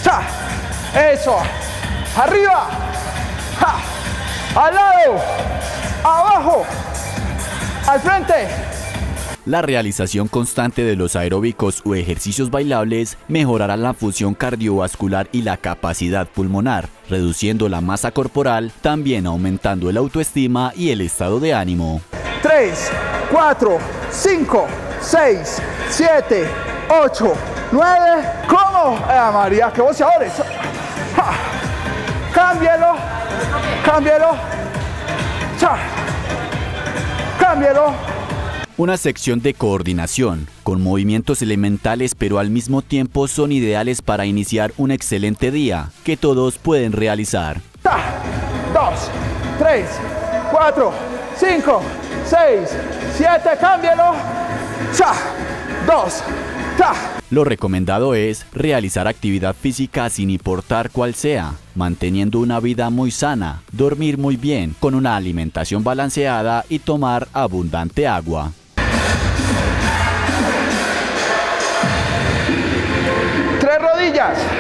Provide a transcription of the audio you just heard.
cha. Eso. Arriba. Ja. Al lado. Abajo. Al frente. La realización constante de los aeróbicos o ejercicios bailables mejorará la función cardiovascular y la capacidad pulmonar, reduciendo la masa corporal, también aumentando el autoestima y el estado de ánimo. 3, 4, 5, 6, 7, 8, 9. ¿Cómo? María, qué boxeadores. Cámbielo. Cámbielo. Cha. Cámbielo. Una sección de coordinación, con movimientos elementales pero al mismo tiempo son ideales para iniciar un excelente día, que todos pueden realizar. 2, 3, 4, 5, 6, 7, cámbialo. 2, Lo recomendado es realizar actividad física sin importar cuál sea, manteniendo una vida muy sana, dormir muy bien, con una alimentación balanceada y tomar abundante agua. 3 rodillas.